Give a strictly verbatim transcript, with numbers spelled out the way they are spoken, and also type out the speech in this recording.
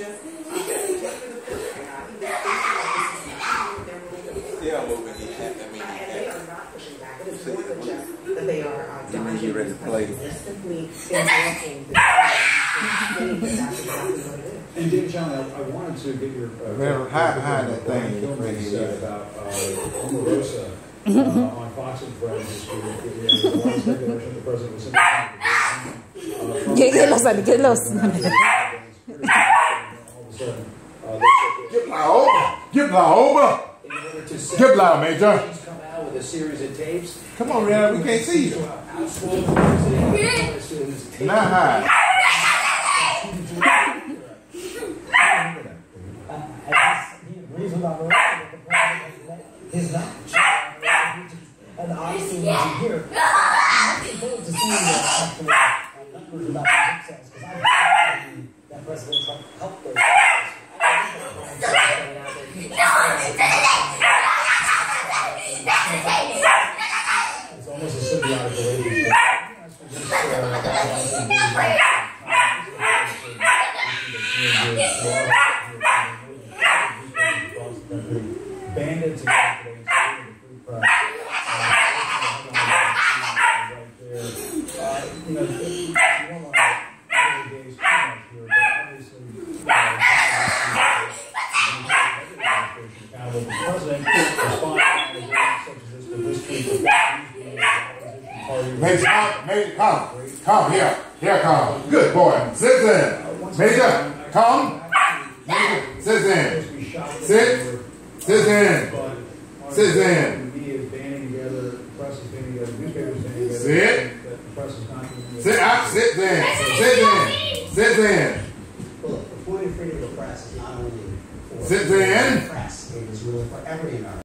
Yeah, but when he had, I mean, he had. They are not pushing back. It is more than just that they are uh, dodging ready to play. They're simply invoking the that's exactly what it is. And David John, I, I wanted to get your uh, Man, hide behind that thing. Kilman said about uh, Omarosa uh, on Fox and Friends this week. There was speculation the president was simply Get lost, get lost. all of a sudden, uh, they Get loud, get loud, get loud, Major. come out with a series of tapes. Come on, man, we can't see you. Not high. His knowledge. And obviously, when you hear, it's important to see the actual numbers about the big cells, because I think that president Trump helped those It's almost a symbiotic relationship. Banded together today, the press. Right there. Uh, you know, you don't want to engage too much here, but obviously, uh, the president responded to such as this for this week. Major, come, Major, come, come here, here, come. Good boy. Sit there, Major. Come. Major, sit there. Sit. Sit in. Sit in. The media is banding together, the press is banding together, newspapers banding together. Sit. The press is not doing Sit out. Sit there. Sit in. Sit in. Well, look, the point of freedom of the press is not only for Sit in. the press, it is really for every American.